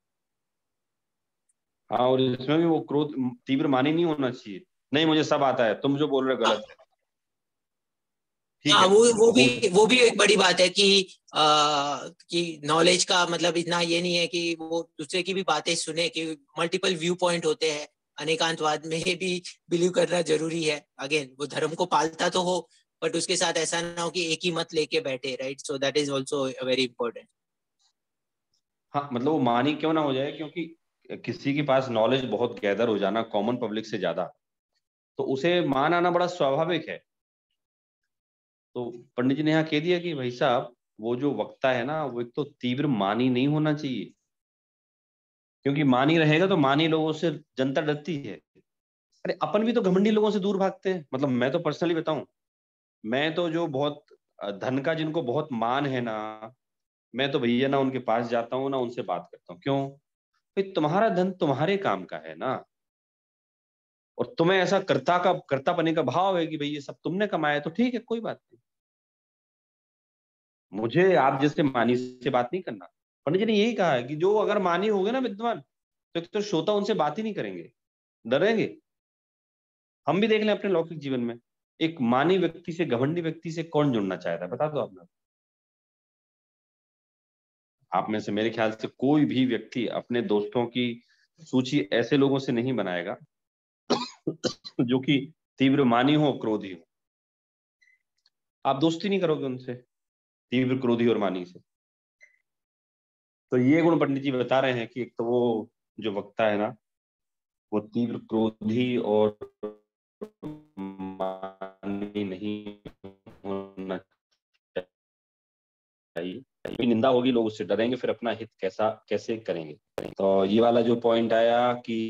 हाँ, और इसमें भी वो क्रोध तीव्र मानी नहीं होना चाहिए, नहीं मुझे सब आता है, तुम जो बोल रहे हो गलत है। ठीक हाँ, है, वो वो भी वो भी एक बड़ी बात है कि आ, कि नॉलेज का मतलब इतना ये नहीं है कि वो दूसरे की भी बातें सुने, कि मल्टीपल व्यू पॉइंट होते हैं, अनेकांतवाद में भी बिलीव करना जरूरी है। अगेन वो धर्म को पालता तो हो, बट उसके साथ ऐसा ना हो कि एक ही मत लेके बैठे, right? So that is also very important. हाँ, मतलब वो मानी क्यों ना हो जाए, क्योंकि किसी के पास नॉलेज बहुत गैदर हो जाना कॉमन पब्लिक से ज्यादा, तो उसे मान आना बड़ा स्वाभाविक है। तो पंडित जी ने यहाँ कह दिया कि भाई साहब, वो जो वक्ता है ना, वो एक तो तीव्र मानी नहीं होना चाहिए, क्योंकि मानी रहेगा तो मानी लोगों से जनता डरती है। अरे अपन भी तो घमंडी लोगों से दूर भागते हैं। मतलब मैं तो पर्सनली बताऊं, मैं तो जो बहुत धन का जिनको बहुत मान है ना, मैं तो भैया ना उनके पास जाता हूँ ना उनसे बात करता हूँ। क्यों? भाई तुम्हारा धन तुम्हारे काम का है ना, और तुम्हें ऐसा कर्ता का कर्तापने का भाव है कि भाई ये सब तुमने कमाया, तो ठीक है, कोई बात नहीं, मुझे आप जैसे मानी से बात नहीं करना। पंडित जी ने यही कहा है कि जो अगर मानी हो गए ना विद्वान, तो एक तो श्रोता उनसे बात ही नहीं करेंगे, डरेंगे। हम भी देख लें अपने लौकिक जीवन में, एक मानी व्यक्ति से, घमंडी व्यक्ति से कौन जुड़ना चाहता है? बता दो आप। आप में से मेरे ख्याल से कोई भी व्यक्ति अपने दोस्तों की सूची ऐसे लोगों से नहीं बनाएगा जो कि तीव्र मानी हो, क्रोधी हो। आप दोस्ती नहीं करोगे उनसे, तीव्र क्रोधी और मानी से। तो ये गुण पंडित जी बता रहे हैं कि एक तो वो जो वक्ता है ना, वो तीव्र क्रोधी और मानी नहीं होना चाहिए। निंदा होगी, लोग उससे डरेंगे, फिर अपना हित कैसा कैसे करेंगे। तो ये वाला जो पॉइंट आया कि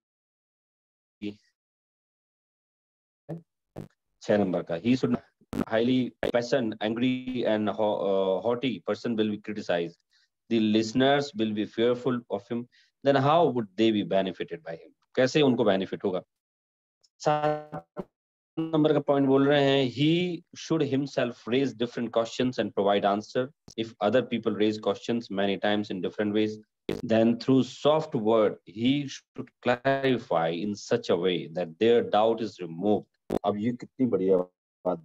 छह नंबर का, he should highly passionate, angry and uh, haughty person will be criticized. The listeners will be fearful of him. Then how would they be benefited by him? कैसे उनको benefit होगा? सात नंबर का point बोल रहे हैं, he should himself raise different questions and provide answer. If other people raise questions many times in different ways, then through soft word he should clarify in such a way that their doubt is removed. अब ये कितनी बढ़िया बात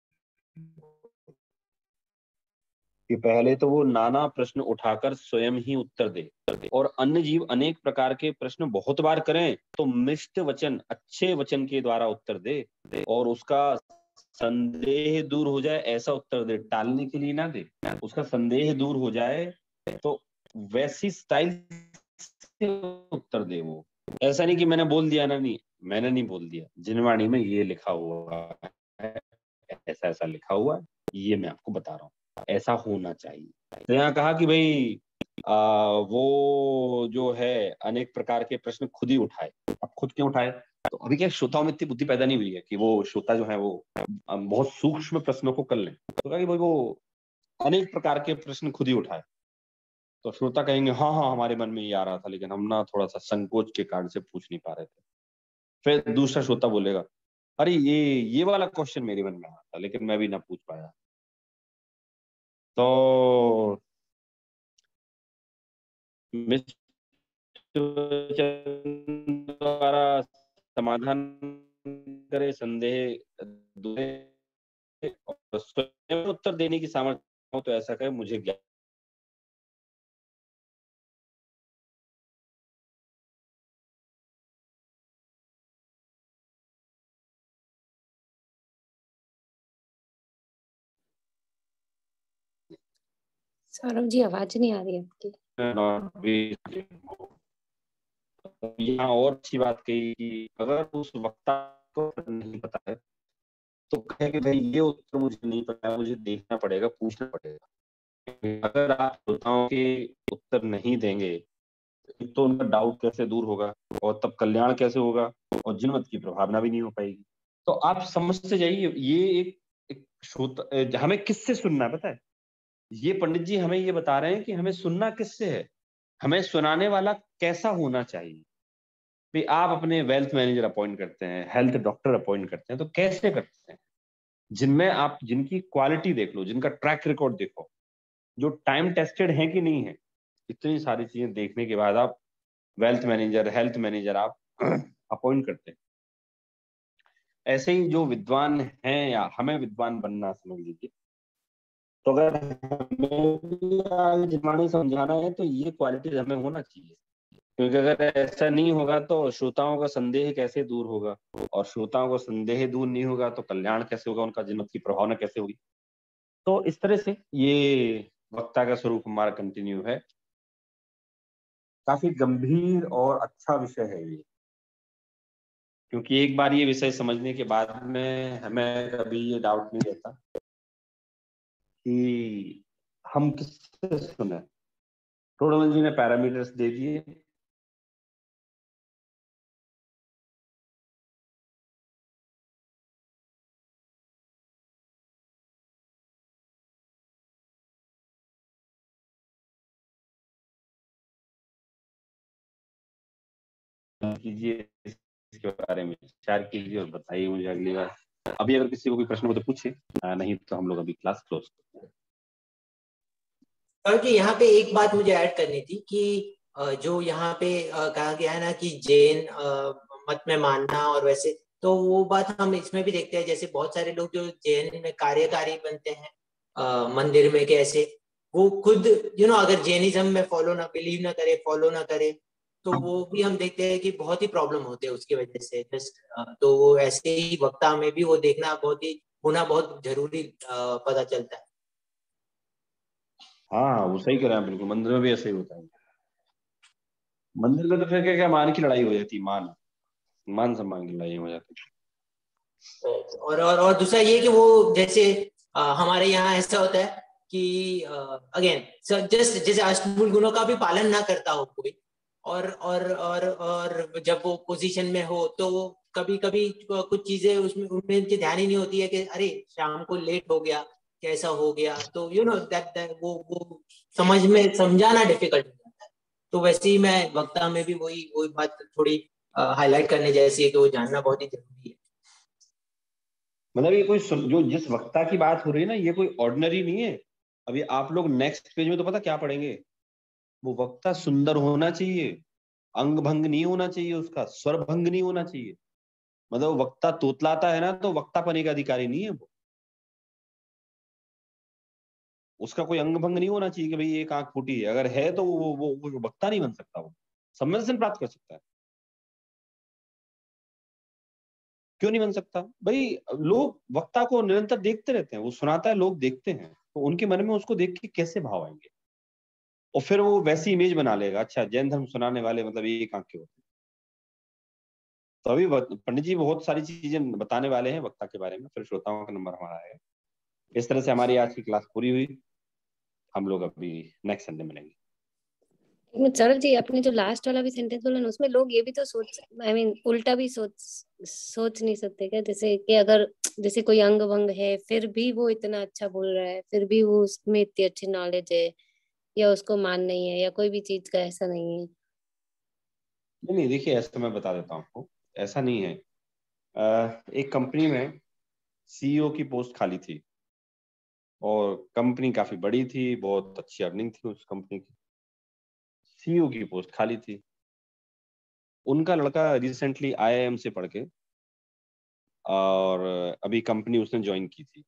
कि पहले तो वो नाना प्रश्न उठाकर स्वयं ही उत्तर दे, और अन्य जीव अनेक प्रकार के प्रश्न बहुत बार करें तो मिष्ट वचन, अच्छे वचन के द्वारा उत्तर दे, और उसका संदेह दूर हो जाए ऐसा उत्तर दे, टालने के लिए ना दे, उसका संदेह दूर हो जाए तो वैसी स्टाइल से उत्तर दे। वो ऐसा नहीं कि मैंने बोल दिया ना, नहीं मैंने नहीं बोल दिया, जिनवाणी में ये लिखा हुआ है, ऐसा ऐसा लिखा हुआ है, ये मैं आपको बता रहा हूँ, ऐसा होना चाहिए। तो यहाँ कहा कि भाई आ, वो जो है अनेक प्रकार के प्रश्न खुद ही उठाए। अब खुद क्यों उठाए? तो अभी क्या श्रोताओं में इतनी बुद्धि पैदा नहीं हुई है कि वो श्रोता जो है वो बहुत सूक्ष्म प्रश्नों को कर लें। तो कहा कि भाई वो अनेक प्रकार के प्रश्न खुद ही उठाए। तो श्रोता कहेंगे हाँ हाँ हमारे मन में ये आ रहा था, लेकिन हम ना थोड़ा सा संकोच के कारण से पूछ नहीं पा रहे थे। फिर दूसरा श्रोता बोलेगा, अरे ये ये वाला क्वेश्चन मेरे मन में आ रहा था, लेकिन मैं भी ना पूछ पाया। तो द्वारा समाधान करे, संदेह दूर और स्वयं उत्तर देने की सामर्थ्य हो तो ऐसा कहे, मुझे ज्ञान। सौरभ जी आवाज नहीं आ रही आपकी। यहाँ और अच्छी बात कही कि अगर उस वक्ता को नहीं पता है तो कहे कि भाई ये उत्तर मुझे नहीं पता है, मुझे देखना पड़ेगा, पूछना पड़ेगा। अगर आप श्रोताओं के उत्तर नहीं देंगे तो उनका डाउट कैसे दूर होगा, और तब कल्याण कैसे होगा, और जिनमत की प्रभावना भी नहीं हो पाएगी। तो आप समझते जाइए, ये एक, एक श्रोता, हमें किससे सुनना है पता है? ये पंडित जी हमें ये बता रहे हैं कि हमें सुनना किससे है, हमें सुनाने वाला कैसा होना चाहिए। भी आप अपने वेल्थ मैनेजर अपॉइंट करते हैं, हेल्थ डॉक्टर अपॉइंट करते हैं, तो कैसे करते हैं? जिनमें आप जिनकी क्वालिटी देख लो, जिनका ट्रैक रिकॉर्ड देखो, जो टाइम टेस्टेड है कि नहीं है। इतनी सारी चीजें देखने के बाद आप वेल्थ मैनेजर, हेल्थ मैनेजर आप अपॉइंट करते हैं। ऐसे ही जो विद्वान हैं या हमें विद्वान बनना समझ लीजिए, तो अगर हमें भी आगे जिनवाणी समझाना है तो ये क्वालिटीज हमें होना चाहिए, क्योंकि अगर ऐसा नहीं होगा तो श्रोताओं का संदेह कैसे दूर होगा, और श्रोताओं का संदेह दूर नहीं होगा तो कल्याण कैसे होगा, उनका जनमत की प्रभावना कैसे होगी। तो इस तरह से ये वक्ता का स्वरूप हमारा कंटिन्यू है। काफी गंभीर और अच्छा विषय है ये, क्योंकि एक बार ये विषय समझने के बाद में हमें कभी ये डाउट नहीं रहता कि हम किससे सुने। टोडरमल जी ने पैरामीटर्स दे दिए, कीजिए इसके बारे में विचार कीजिए और बताइए मुझे अगली बार। अभी अगर किसी को कोई प्रश्न हो तो पूछे, नहीं तो हम लोग अभी क्लास क्लोज करते हैं। सर जी यहाँ पे एक बात मुझे ऐड करनी थी कि जो यहाँ पे कहा गया है ना कि जैन मत में मानना और वैसे, तो वो बात हम इसमें भी देखते हैं। जैसे बहुत सारे लोग जो जैन में कार्यकारी बनते हैं आ, मंदिर में, कैसे वो खुद यू नो अगर जैनिज्म में फॉलो ना बिलीव ना करे, फॉलो ना करे, तो वो भी हम देखते हैं कि बहुत ही प्रॉब्लम होते हैं उसकी वजह से। जस्ट तो वो ऐसे ही वक्ता में भी वो देखना बहुत ही होना बहुत जरूरी पता चलता है। हाँ वो सही कह रहे हैं, बिल्कुल मंदिर में भी ऐसे ही होता है। मंदिर में तो फिर क्या क्या मान की लड़ाई हो जाती है, मान मान सम्मान की लड़ाई हो जाती है। और और और दूसरा ये कि वो जैसे आ, हमारे यहाँ ऐसा होता है कि अगेन जस्ट जैसे अष्टमूल गुणों का भी पालन ना करता हो कोई, और और और और जब वो पोजीशन में हो तो वो कभी कभी कुछ चीजें उसमें उनमें इनकी ध्यान ही नहीं होती है कि अरे शाम को लेट हो गया, कैसा हो गया, तो यू नो दैट वो वो समझ में समझाना डिफिकल्ट हो जाता है। तो वैसे ही मैं वक्ता में भी वही वही बात थोड़ी हाईलाइट करने जैसी है कि वो जानना बहुत ही जरूरी है। मतलब ये कोई जो जिस वक्ता की बात हो रही है ना, ये कोई ऑर्डिनरी नहीं है। अभी आप लोग नेक्स्ट पेज में तो पता क्या पढ़ेंगे, वो वक्ता सुंदर होना चाहिए, अंग भंग नहीं होना चाहिए, उसका स्वर भंग नहीं होना चाहिए। मतलब वक्ता तोतलाता है ना तो वक्ता पने का अधिकारी नहीं है वो, उसका कोई अंग भंग नहीं होना चाहिए कि भाई एक आंख फूटी है। अगर है तो वो वो, वो वक्ता नहीं बन सकता, वो सम्मान प्राप्त कर सकता है। क्यों नहीं बन सकता भाई? लोग वक्ता को निरंतर देखते रहते हैं, वो सुनाता है, लोग देखते हैं, तो उनके मन में उसको देख के कैसे भाव आएंगे, और फिर वो वैसी इमेज बना लेगा, अच्छा जैन धर्म सुनाने वाले मतलब एक आंख के होते हैं। तो अभी पंडित जी बहुत सारी चीजें बताने वाले हैं वक्ता के बारे में, फिर श्रोताओं का नंबर हमारा है। इस तरह से हमारी आज की क्लास पूरी हुई। हम लोग अभी नेक्स्ट संडे मिलेंगे। सौरभ जी, आपने जो लास्ट वाला भी सेंटेंस बोला ना, उसमें लोग ये भी तो सोच आई I मीन mean, उल्टा भी सोच सोच नहीं सकते क्या? जैसे कि अगर जैसे कोई अंग भंग है फिर भी वो इतना अच्छा बोल रहा है, फिर भी वो उसमें इतनी अच्छी नॉलेज है, या उसको मान नहीं है, या कोई भी चीज का ऐसा नहीं है। नहीं नहीं देखिए, ऐसा मैं बता देता हूँ आपको, ऐसा नहीं है। आ, एक कंपनी में सीईओ की पोस्ट खाली थी, और कंपनी काफी बड़ी थी, बहुत अच्छी अर्निंग थी उस कंपनी की। सीईओ की पोस्ट खाली थी। उनका लड़का रिसेंटली आईआईएम से पढ़ के और अभी कंपनी उसने ज्वाइन की थी।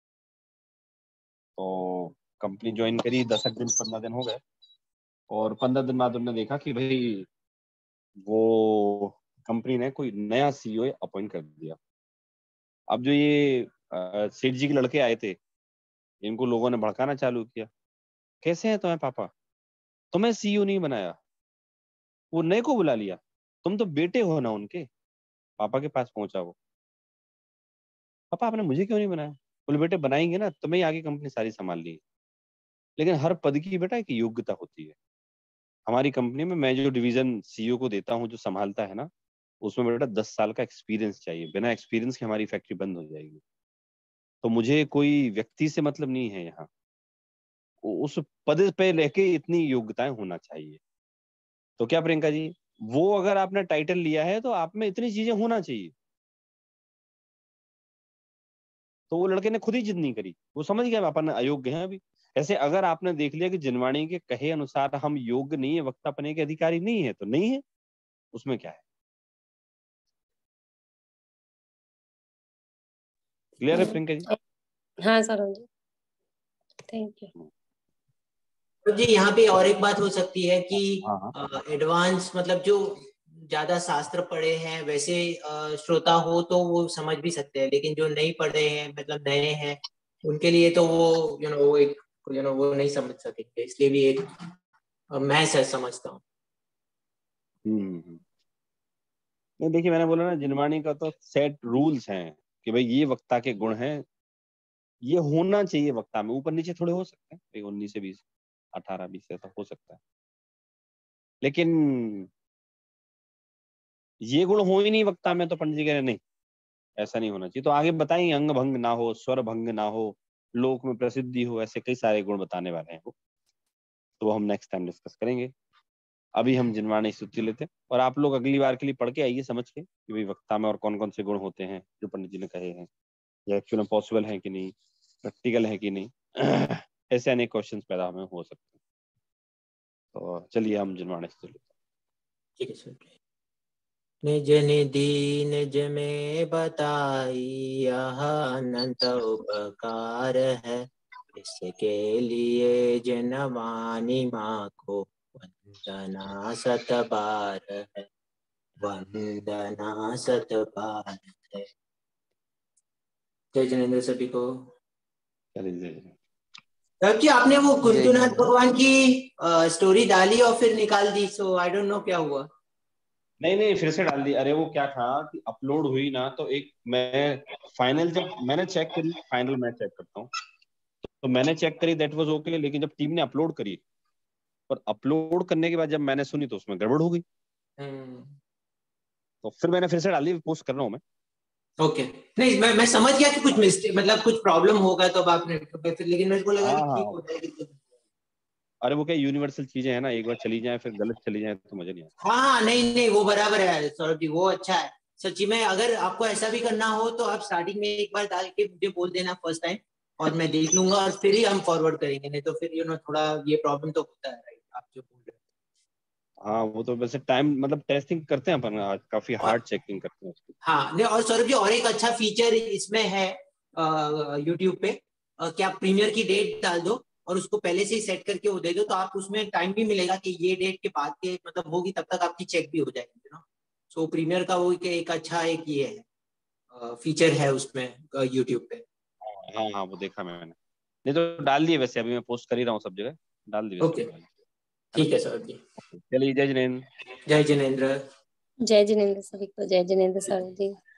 तो कंपनी ज्वाइन करी, दस दिन पंद्रह दिन हो गए, और पंद्रह दिन बाद उन्होंने देखा कि भाई वो कंपनी ने कोई नया सीईओ अपॉइंट कर दिया। अब जो ये सेठ जी के लड़के आए थे, इनको लोगों ने भड़काना चालू किया, कैसे हैं तुम्हें पापा, तुम्हें सीईओ नहीं बनाया, वो नए को बुला लिया, तुम तो बेटे हो ना उनके। पापा के पास पहुंचा वो, पापा आपने मुझे क्यों नहीं बनाया? बोले बेटे बनाएंगे ना, तुम्हें आगे कंपनी सारी संभाल ली, लेकिन हर पद की बेटा एक योग्यता होती है। हमारी कंपनी में मैं जो डिवीजन सीईओ को देता हूँ, जो संभालता है ना, उसमें बेटा दस साल का एक्सपीरियंस चाहिए, बिना एक्सपीरियंस के हमारी फैक्ट्री बंद हो जाएगी। तो मुझे कोई व्यक्ति से मतलब नहीं है, यहाँ उस पद पे लेके इतनी योग्यताएं होना चाहिए। तो क्या प्रियंका जी, वो अगर आपने टाइटल लिया है तो आप में इतनी चीजें होना चाहिए। तो वो लड़के ने खुद ही जिद नहीं करी, वो समझ गया अपन अयोग्य हैं अभी। ऐसे अगर आपने देख लिया कि जिनवाणी के कहे अनुसार हम योग्य नहीं है, वक्ता पने के अधिकारी नहीं है, तो नहीं है, उसमें क्या है। क्लियर है प्रियंका जी? हाँ सौरभ जी, थैंक यू। तो जी यहाँ पे और एक बात हो सकती है कि हाँ एडवांस मतलब जो ज्यादा शास्त्र पढ़े हैं वैसे अ, श्रोता हो तो वो समझ भी सकते हैं, लेकिन जो नहीं पढ़े हैं मतलब नए हैं उनके लिए तो वो यू नो वो एक यू नो वो नहीं समझ सकेंगे, इसलिए भी एक अ, मैं सच समझता हूँ। हम्म नहीं देखिए, मैंने बोला ना जिनवाणी का तो सेट रूल्स हैं कि भाई ये वक्ता के गुण हैं, ये होना चाहिए वक्ता में, ऊपर नीचे थोड़े हो सकते हैं, भाई उन्नीस से बीस, अठारह बीस से तो हो सकता है, लेकिन ये गुण हो ही नहीं वक्ता में तो पंडित जी कह रहे नहीं, ऐसा नहीं होना चाहिए। तो आगे बताएंगे, अंग भंग ना हो, स्वर भंग ना हो, लोक में प्रसिद्धि हो, ऐसे कई सारे गुण बताने वाले हैं वो, तो वो हम नेक्स्ट टाइम डिस्कस करेंगे। अभी हम जिनवाणी स्तुति लेते हैं, और आप लोग अगली बार के लिए पढ़ के आइए समझ के कि भाई वक्ता में और कौन कौन से गुण होते हैं जो पंडित जी ने कहे हैं, या एक्चुअली पॉसिबल है कि नहीं, प्रैक्टिकल है कि नहीं। ऐसे अनेक क्वेश्चंस पैदा हमें हो सकते हैं। तो चलिए हम जिनवाणी स्तुति लेते हैं। ठीक है सर। निज निधि निज में बताई यह अनंत उपकार है, इसके लिए जिनवाणी माँ को वंदना सत बार है, वंदना सत बार है। जय जिनेंद्र सभी को। चलिए सर जी आपने वो कुंतुनाथ भगवान की स्टोरी डाली और फिर निकाल दी, सो आई डोंट नो क्या हुआ। नहीं नहीं फिर से डाल दी। अरे वो क्या था कि अपलोड हुई ना, तो एक मैं फाइनल जब मैंने चेक करी, फाइनल मैं चेक करता हूँ, तो मैंने चेक करी दैट वाज ओके, लेकिन जब टीम ने अपलोड करी, और अपलोड करने के बाद जब मैंने सुनी तो उसमें गड़बड़ हो गई, तो फिर मैंने फिर से डाली, पोस्ट कर रहा हूँ मैं। Okay okay. नहीं मैं मैं समझ गया कि कुछ मिस्टेक मतलब कुछ प्रॉब्लम होगा तो अब आपने फिर, लेकिन मेरे को लगा हाँ कि ठीक हाँ, हो जाएगी। अरे वो क्या यूनिवर्सल चीजें हैं ना, एक बार चली जाए फिर गलत चली जाए तो मजा नहीं आता। हाँ हाँ नहीं नहीं वो बराबर है सौरभ जी, वो अच्छा है सच्ची में। अगर आपको ऐसा भी करना हो तो आप स्टार्टिंग में एक बार डाल के मुझे बोल देना फर्स्ट टाइम, और मैं देख लूंगा और फिर ही हम फॉरवर्ड करेंगे, नहीं तो फिर यू नो थोड़ा ये प्रॉब्लम तो होता है, राइट आप जो बोल रहे हाँ वो तो वैसे टाइम मतलब टेस्टिंग करते हैं अपन, आज काफी हो। हार्ड और चेकिंग करते हैं उसकी। हाँ नहीं, और सौरभ जी और एक अच्छा फीचर इसमें है यूट्यूब पे, अ, कि आप प्रीमियर की डेट डाल दो और उसको पहले से ही सेट करके वो दे दो, तो आप उसमें टाइम भी मिलेगा कि ये डेट के बाद के मतलब होगी, तब तक आपकी चेक भी हो जाएगी ना। सो प्रीमियर का वो कि एक अच्छा एक ये है फीचर है उसमें यूट्यूब पे। हाँ हाँ वो देखा मैंने, नहीं तो डाल दिए वैसे, अभी मैं पोस्ट कर ही रहा हूँ सब जगह, डाल दी वैसे ओके मैंने, है ना। ठीक है सौरभ जी। चलिए जय जिनेंद्र। जय जिनेंद्र। जय जिनेंद्र सभी को, जय जिनेंद्र सौरभ जी।